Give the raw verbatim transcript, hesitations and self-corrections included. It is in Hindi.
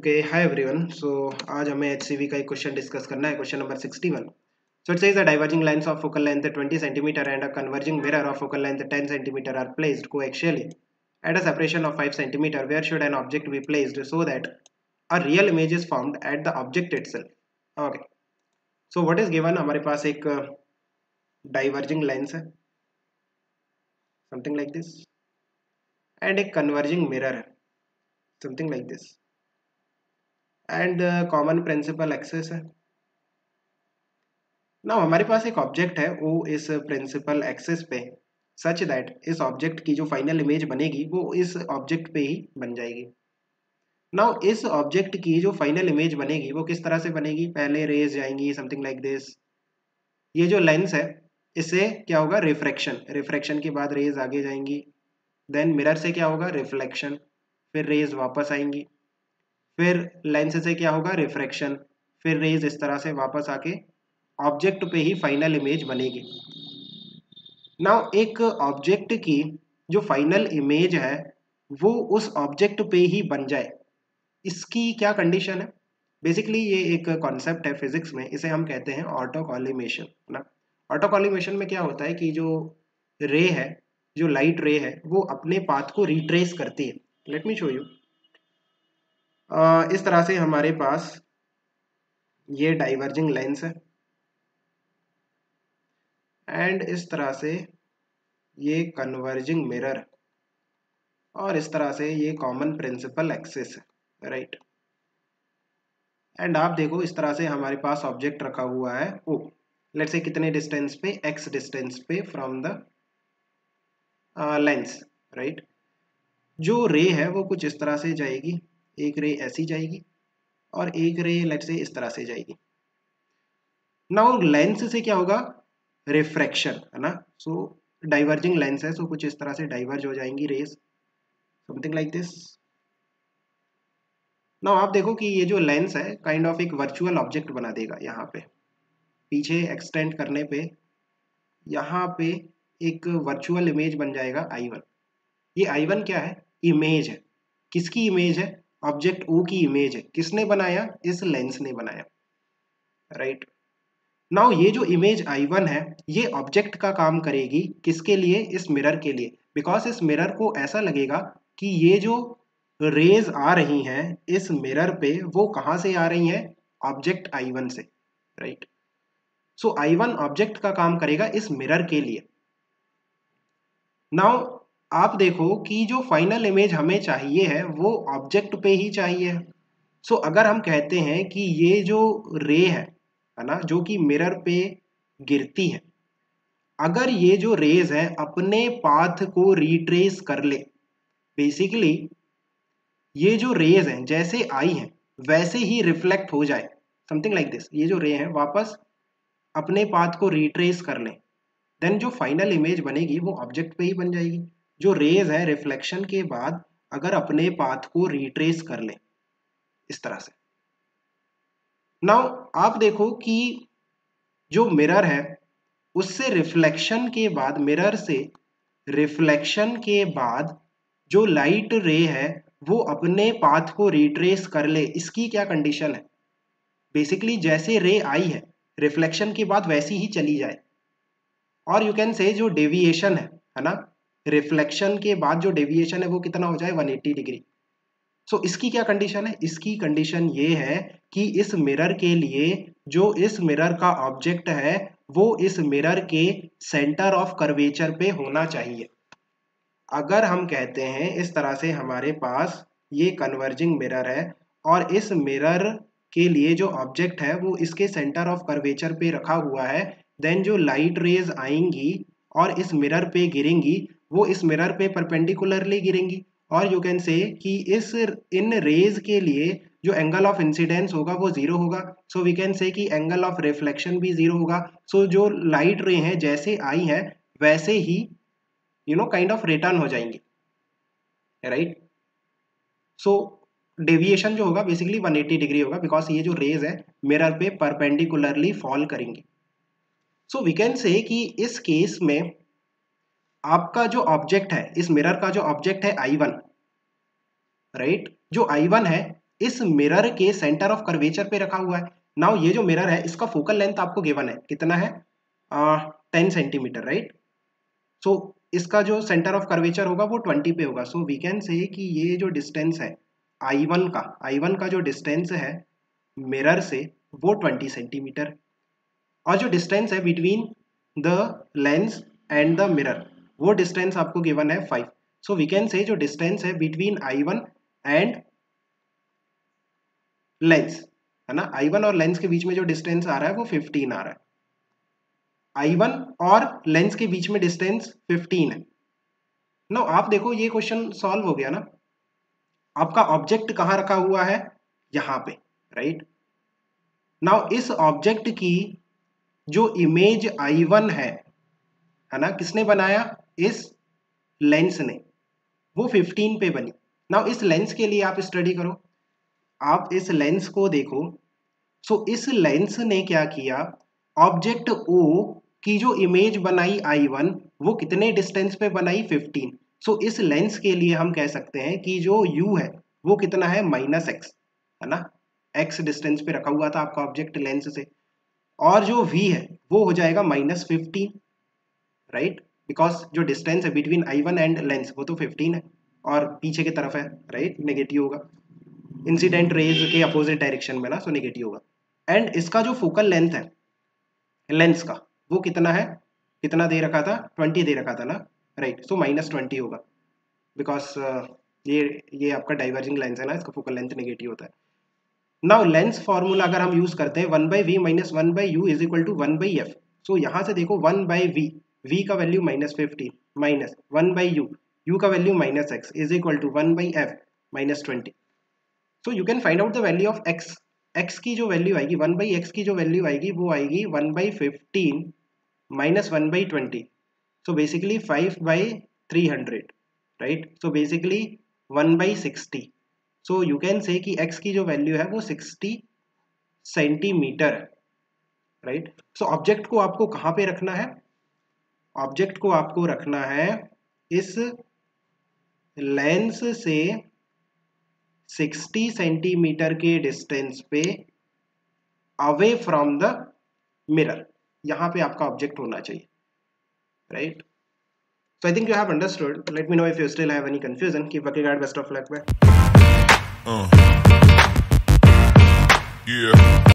Okay hi everyone. सो आज हमें एचसीवी का एक क्वेश्चन डिस्कस करना है, question number sixty one. So it says the diverging lines of focal length twenty centimeter and a converging mirror of focal length ten centimeter are placed coaxially at a separation of five centimeter. Where should an object be placed so that a real image is formed at the object itself? Okay, so what is given, हमारे पास एक डाइवर्जिंग लेंस है something like this and एक कन्वर्जिंग मिरर है something like this and common principal axis है। ना हमारे पास एक ऑब्जेक्ट है, वो इस प्रिंसिपल एक्सेस पे सच दैट इस ऑब्जेक्ट की जो फाइनल इमेज बनेगी वो इस ऑब्जेक्ट पे ही बन जाएगी। नाउ इस ऑब्जेक्ट की जो फाइनल इमेज बनेगी वो किस तरह से बनेगी? पहले रेज जाएंगी समथिंग लाइक दिस। ये जो लेंस है इससे क्या होगा? रिफ्रैक्शन। रिफ्रैक्शन के बाद रेज आगे जाएंगी, देन मिरर से क्या होगा? रिफ्लेक्शन, फिर रेज वापस आएंगी, फिर लेंस से क्या होगा? रिफ्रैक्शन, फिर रेज इस तरह से वापस आके ऑब्जेक्ट पे ही फाइनल इमेज बनेगी। नाउ एक ऑब्जेक्ट की जो फाइनल इमेज है वो उस ऑब्जेक्ट पे ही बन जाए, इसकी क्या कंडीशन है? बेसिकली ये एक कॉन्सेप्ट है फिजिक्स में, इसे हम कहते हैं ऑटो कॉलिमेशन ना। ऑटो कॉलिमेशन में क्या होता है कि जो रे है, जो लाइट रे है, वो अपने पाथ को रिट्रेस करती है। Let me show you. इस तरह से हमारे पास ये डाइवर्जिंग लेंस है एंड इस तरह से ये कन्वर्जिंग मिरर है और इस तरह से ये कॉमन प्रिंसिपल एक्सिस है, राइट। एंड आप देखो इस तरह से हमारे पास ऑब्जेक्ट रखा हुआ है ओ, लेट्स से कितने डिस्टेंस पे? एक्स डिस्टेंस पे फ्रॉम द लेंस, राइट। जो रे है वो कुछ इस तरह से जाएगी, एक रे ऐसी जाएगी और एक रे लेट्स से इस तरह से जाएगी। नाउ लेंस से क्या होगा? रिफ्रैक्शन है ना। सो डाइवर्जिंग लेंस है, सो कुछ इस तरह से डाइवर्ज हो जाएंगी rays something like this. Now आप देखो कि ये जो लेंस है काइंड ऑफ एक वर्चुअल ऑब्जेक्ट बना देगा। यहाँ पे पीछे एक्सटेंड करने पे यहाँ पे एक वर्चुअल इमेज बन जाएगा आई वन। ये आई वन क्या है? इमेज है। किसकी इमेज है? ऑब्जेक्ट ओ की इमेज है। किसने बनाया? इस लेंस ने बनाया, राइट। नाउ ये जो इमेज आई वन है ये ऑब्जेक्ट का काम करेगी किसके लिए? इस मिरर के लिए। बिकॉज इस मिरर को ऐसा लगेगा कि ये जो रेज आ रही हैं इस मिरर पे वो कहां से आ रही हैं? ऑब्जेक्ट आई वन से, right. So I one object का काम करेगा इस मिरर के लिए। नाउ आप देखो कि जो फाइनल इमेज हमें चाहिए है वो ऑब्जेक्ट पे ही चाहिए। सो so, अगर हम कहते हैं कि ये जो रे है है ना, जो कि मिरर पे गिरती है, अगर ये जो रेज है अपने पाथ को रिट्रेस कर ले, बेसिकली ये जो रेज हैं जैसे आई हैं वैसे ही रिफ्लेक्ट हो जाए समथिंग लाइक दिस। ये जो रे हैं वापस अपने पाथ को रिट्रेस कर लें, देन जो फाइनल इमेज बनेगी वो ऑब्जेक्ट पे ही बन जाएगी। जो रेज है रिफ्लेक्शन के बाद अगर अपने पाथ को रिट्रेस कर लें इस तरह से। नाउ आप देखो कि जो मिरर है उससे रिफ्लेक्शन के बाद, मिरर से रिफ्लेक्शन के बाद जो लाइट रे है वो अपने पाथ को रिट्रेस कर ले, इसकी क्या कंडीशन है? बेसिकली जैसे रे आई है रिफ्लेक्शन के बाद वैसी ही चली जाए। और यू कैन से जो डेविएशन है है ना, रिफ्लेक्शन के बाद जो डेविएशन है वो कितना हो जाए? One eighty degree. So so, इसकी क्या कंडीशन है? इसकी कंडीशन ये है कि इस मिरर के लिए जो इस मिरर का ऑब्जेक्ट है वो इस मिरर के सेंटर ऑफ कर्वेचर पे होना चाहिए। अगर हम कहते हैं इस तरह से हमारे पास ये कन्वर्जिंग मिरर है और इस मिरर के लिए जो ऑब्जेक्ट है वो इसके सेंटर ऑफ कर्वेचर पे रखा हुआ है, देन जो लाइट रेज आएंगी और इस मिरर पे गिरेंगी वो इस मिरर पे परपेंडिकुलरली गिरेंगी। और यू कैन से कि इस इन रेज के लिए जो एंगल ऑफ इंसिडेंस होगा वो जीरो होगा। सो वी कैन से कि एंगल ऑफ रिफ्लेक्शन भी जीरो होगा। सो so, जो लाइट रे हैं जैसे आई हैं वैसे ही you know kind of return हो जाएंगे, राइट। सो डेविएशन जो होगा बेसिकली वन एटी डिग्री होगा बिकॉज ये जो रेज है मिरर पे परपेंडिकुलरली फॉल करेंगे। सो वी कैन से कि इस केस में आपका जो ऑब्जेक्ट है, इस मिरर का जो ऑब्जेक्ट है आई वन, राइट, जो आई वन है इस मिरर के सेंटर ऑफ कर्वेचर पे रखा हुआ है। नाउ ये जो मिरर है इसका फोकल लेंथ आपको गिवन है, कितना है, टेन सेंटीमीटर, राइट। सो इसका जो सेंटर ऑफ कर्वेचर होगा वो ट्वेंटी पे होगा। सो वी कैन से कि ये जो डिस्टेंस है आई वन का, आई वन का जो डिस्टेंस है मिरर से वो ट्वेंटी सेंटीमीटर, और जो डिस्टेंस है between the lens and the mirror वो डिस्टेंस आपको गिवन है five. So we can say जो डिस्टेंस है between I one and lens, है ना, आई वन और लेंस के बीच में जो डिस्टेंस आ रहा है वो फिफ्टीन आ रहा है। आई वन और लेंस के बीच में डिस्टेंस फिफ्टीन है। नो आप देखो ये क्वेश्चन सॉल्व हो गया ना, आपका ऑब्जेक्ट कहाँ रखा हुआ है, यहाँ पे, राइट। नाउ इस ऑब्जेक्ट की जो इमेज आई वन है है ना, किसने बनाया, इस लेंस ने, वो फिफ्टीन पे बनी। नाउ इस लेंस के लिए आप स्टडी करो, आप इस लेंस को देखो। सो इस लेंस ने क्या किया, ऑब्जेक्ट O की जो इमेज बनाई आई वन वो कितने डिस्टेंस पे बनाई, फिफ्टीन। सो इस लेंस के लिए हम कह सकते हैं कि जो U है वो कितना है, माइनस एक्स, है ना, x डिस्टेंस पे रखा हुआ था आपका ऑब्जेक्ट लेंस से, और जो V है वो हो जाएगा माइनस फिफ्टीन, राइट, बिकॉज जो डिस्टेंस है between I one and lens वो तो फिफ्टीन है और पीछे की तरफ है, राइट, नेगेटिव होगा, इंसिडेंट रेज के अपोजिट डायरेक्शन में ना, सो नेगेटिव होगा। एंड इसका जो फोकल लेंथ है लेंस का वो कितना है, कितना दे रखा था, ट्वेंटी दे रखा था ना, राइट, सो माइनस ट्वेंटी होगा, बिकॉज ये ये आपका डाइवर्जिंग लेंस है ना, इसका फोकल लेंथ नेगेटिव होता है। नाउ लेंस फॉर्मूला अगर हम यूज करते हैं one by v minus one by u is equal to one by f. So यहाँ से देखो वन बाई वी, वी का value minus fifteen minus one by u, u का value minus x is equal to one by f minus twenty. So you can find out the value of x, x की जो वैल्यू आएगी, वन बाई एक्स की जो वैल्यू आएगी वो आएगी one by fifteen minus one by twenty, so basically five by three hundred, right, so basically one by sixty. So you can say कि x की जो वैल्यू है वो sixty centimeter, right. So object को आपको कहाँ पे रखना है, ऑब्जेक्ट को आपको रखना है इस लेंस से सिक्सटी सेंटीमीटर के डिस्टेंस पे अवे फ्रॉम द मिरर, यहाँ पे आपका ऑब्जेक्ट होना चाहिए, right. So I think you have understood. Let me know if you still have any confusion. Keep working hard. Best of luck. Bye. Uh. Yeah.